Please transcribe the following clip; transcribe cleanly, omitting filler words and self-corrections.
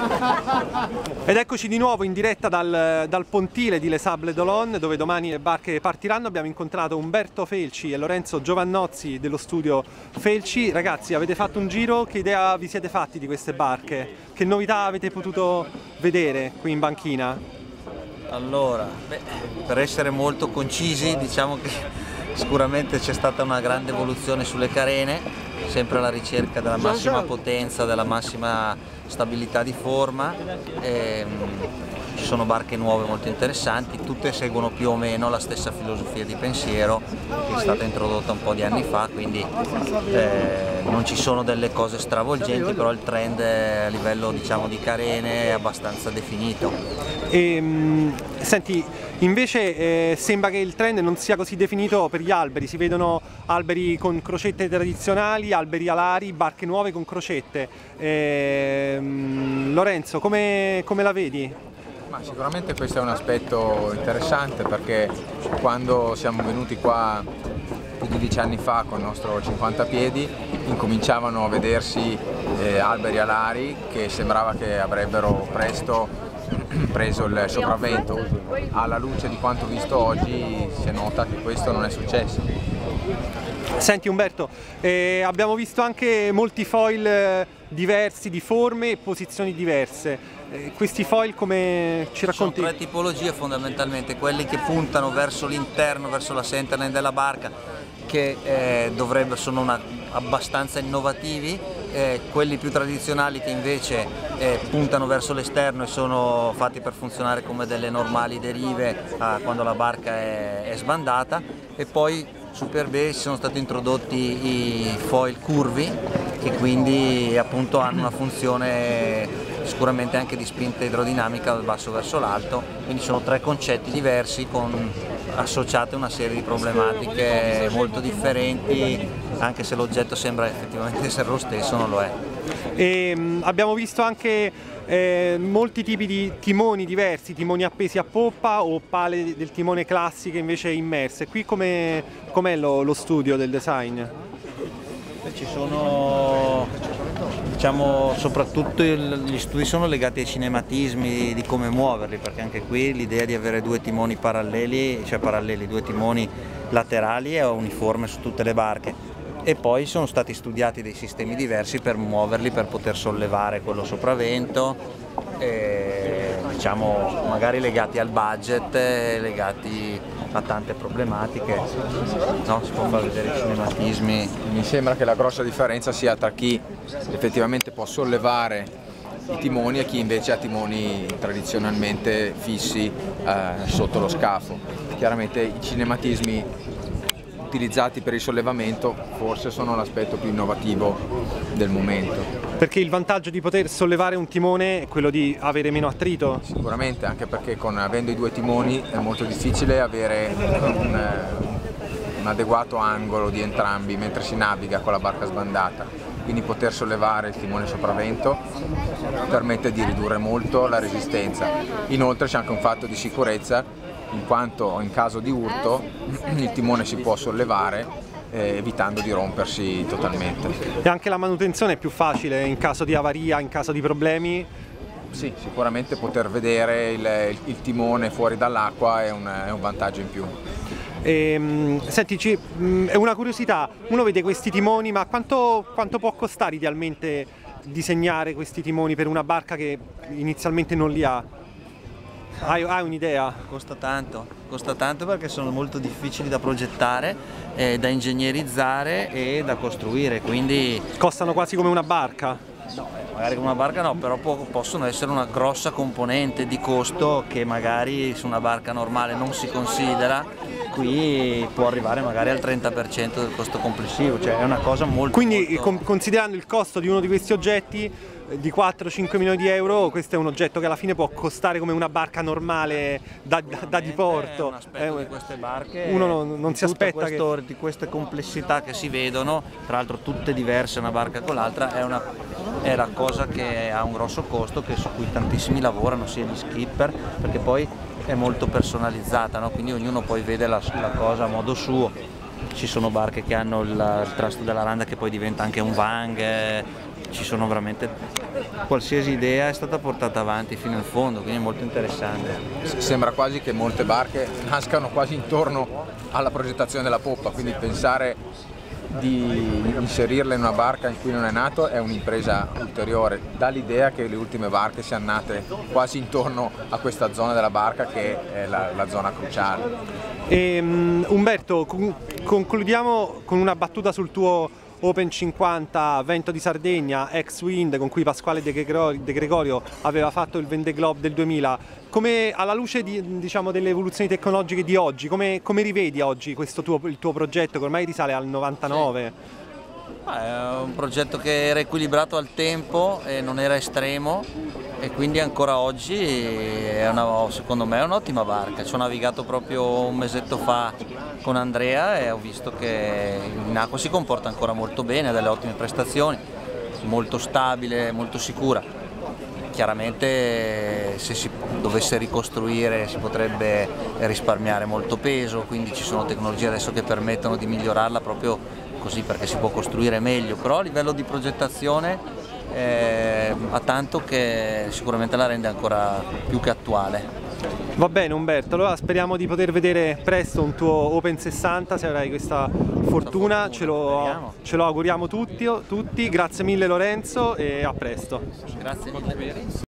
Ed eccoci di nuovo in diretta dal pontile di Les Sables d'Olonne, dove domani le barche partiranno. Abbiamo incontrato Umberto Felci e Lorenzo Giovannozzi dello studio Felci. Ragazzi, avete fatto un giro, che idea vi siete fatti di queste barche? Che novità avete potuto vedere qui in banchina? Allora, per essere molto concisi, diciamo che sicuramente c'è stata una grande evoluzione sulle carene, sempre alla ricerca della massima potenza, della massima stabilità di forma. Ci sono barche nuove molto interessanti, tutte seguono più o meno la stessa filosofia di pensiero che è stata introdotta un po' di anni fa, quindi non ci sono delle cose stravolgenti, però il trend a livello, diciamo, di carene è abbastanza definito. Senti, invece sembra che il trend non sia così definito per gli alberi, si vedono alberi con crocette tradizionali, alberi alari, barche nuove con crocette. Lorenzo, come la vedi? Ma sicuramente questo è un aspetto interessante, perché quando siamo venuti qua più di 10 anni fa con il nostro 50 piedi incominciavano a vedersi alberi alari che sembrava che avrebbero presto preso il sopravvento. Alla luce di quanto visto oggi si nota che questo non è successo. Senti Umberto, abbiamo visto anche molti foil diversi, di forme e posizioni diverse. Questi foil come ci racconti? Sono tre tipologie fondamentalmente: quelli che puntano verso l'interno, verso la centerline della barca, che sono abbastanza innovativi, quelli più tradizionali che invece puntano verso l'esterno e sono fatti per funzionare come delle normali derive quando la barca è sbandata, e poi super base sono stati introdotti i foil curvi, che quindi appunto hanno una funzione sicuramente anche di spinta idrodinamica dal basso verso l'alto. Quindi sono tre concetti diversi associate a una serie di problematiche molto differenti, anche se l'oggetto sembra effettivamente essere lo stesso, non lo è. Abbiamo visto anche molti tipi di timoni diversi, timoni appesi a poppa o pale del timone classiche invece immerse. Qui com'è lo studio del design? Ci sono, diciamo, soprattutto gli studi sono legati ai cinematismi di come muoverli, perché anche qui l'idea di avere due timoni due timoni laterali è uniforme su tutte le barche, e poi sono stati studiati dei sistemi diversi per muoverli, per poter sollevare quello sopravvento, diciamo magari legati al budget, legati a tante problematiche, no? Si può far vedere i cinematismi. Mi sembra che la grossa differenza sia tra chi effettivamente può sollevare i timoni e chi invece ha timoni tradizionalmente fissi sotto lo scafo. Chiaramente i cinematismi utilizzati per il sollevamento forse sono l'aspetto più innovativo del momento. Perché il vantaggio di poter sollevare un timone è quello di avere meno attrito? Sicuramente, anche perché avendo i due timoni è molto difficile avere un adeguato angolo di entrambi mentre si naviga con la barca sbandata. Quindi poter sollevare il timone sopravvento permette di ridurre molto la resistenza. Inoltre c'è anche un fatto di sicurezza, in quanto in caso di urto il timone si può sollevare evitando di rompersi totalmente. E anche la manutenzione è più facile in caso di avaria, in caso di problemi? Sì, sicuramente poter vedere il timone fuori dall'acqua è un vantaggio in più. Senti, è una curiosità, uno vede questi timoni, ma quanto può costare idealmente disegnare questi timoni per una barca che inizialmente non li ha? Hai un'idea? Costa tanto perché sono molto difficili da progettare, da ingegnerizzare e da costruire, quindi... Costano quasi come una barca? No, magari come una barca no, però possono essere una grossa componente di costo che magari su una barca normale non si considera. Qui può arrivare magari al 30% del costo complessivo, cioè è una cosa molto... Quindi considerando il costo di uno di questi oggetti di 4-5 milioni di euro, questo è un oggetto che alla fine può costare come una barca normale da diporto. È un aspetto di queste barche, uno non si aspetta di queste complessità che si vedono, tra l'altro tutte diverse una barca con l'altra, è la cosa che ha un grosso costo, su cui tantissimi lavorano, sia gli skipper, perché poi è molto personalizzata, no? Quindi ognuno poi vede la cosa a modo suo. Ci sono barche che hanno il trasto della randa che poi diventa anche un vang, ci sono veramente, qualsiasi idea è stata portata avanti fino in fondo, quindi è molto interessante. Sembra quasi che molte barche nascano quasi intorno alla progettazione della poppa, quindi pensare di inserirla in una barca in cui non è nato è un'impresa ulteriore, dà l'idea che le ultime barche siano nate quasi intorno a questa zona della barca che è la zona cruciale. Umberto, concludiamo con una battuta sul tuo Open 50 Vento di Sardegna, ex Wind, con cui Pasquale De Gregorio aveva fatto il Vendée Globe del 2000. Come, alla luce diciamo, delle evoluzioni tecnologiche di oggi, come rivedi oggi il tuo progetto che ormai risale al 99? Sì. È un progetto che era equilibrato al tempo e non era estremo, e quindi ancora oggi secondo me è un'ottima barca. Ci ho navigato proprio un mesetto fa con Andrea e ho visto che in acqua si comporta ancora molto bene, ha delle ottime prestazioni, molto stabile, molto sicura. Chiaramente se si dovesse ricostruire si potrebbe risparmiare molto peso, quindi ci sono tecnologie adesso che permettono di migliorarla proprio così, perché si può costruire meglio, però a livello di progettazione ha tanto che sicuramente la rende ancora più che attuale. Va bene Umberto, allora speriamo di poter vedere presto un tuo Open 60, se avrai questa fortuna, ce lo auguriamo tutti, grazie mille Lorenzo e a presto. Grazie mille.